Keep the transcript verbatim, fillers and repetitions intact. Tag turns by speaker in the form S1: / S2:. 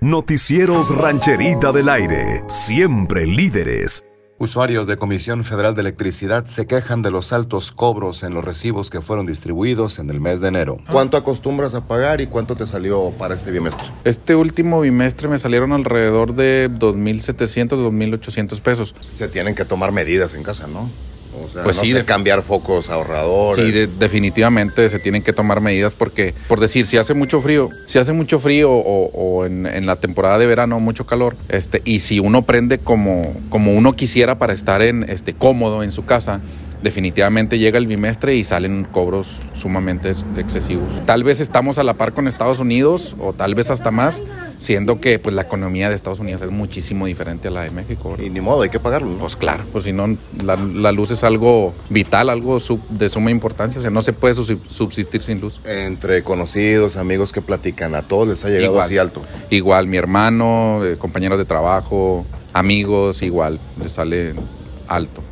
S1: Noticieros Rancherita del Aire, siempre líderes.
S2: Usuarios de Comisión Federal de Electricidad se quejan de los altos cobros en los recibos que fueron distribuidos en el mes de enero. ¿Cuánto acostumbras a pagar y cuánto te salió para este bimestre?
S3: Este último bimestre me salieron alrededor de dos mil setecientos, dos mil ochocientos pesos.
S2: Se tienen que tomar medidas en casa, ¿no? O sea,
S3: pues
S2: no
S3: sí,
S2: sé,
S3: de
S2: cambiar focos ahorradores.
S3: Sí, de, definitivamente se tienen que tomar medidas porque, por decir, si hace mucho frío, si hace mucho frío o, o en, en la temporada de verano mucho calor, este, y si uno prende como, como uno quisiera para estar en, este, cómodo en su casa, definitivamente llega el bimestre y salen cobros sumamente excesivos. Tal vez estamos a la par con Estados Unidos o tal vez hasta más, siendo que pues, la economía de Estados Unidos es muchísimo diferente a la de México, ¿verdad?
S2: Y ni modo, hay que pagarlo, ¿no?
S3: Pues claro, pues si no, la, la luz es algo vital, algo sub, de suma importancia, o sea, no se puede subsistir sin luz.
S2: Entre conocidos, amigos que platican, ¿a todos les ha llegado
S3: igual,
S2: así alto?
S3: Igual, mi hermano, eh, compañeros de trabajo, amigos, igual, les sale alto.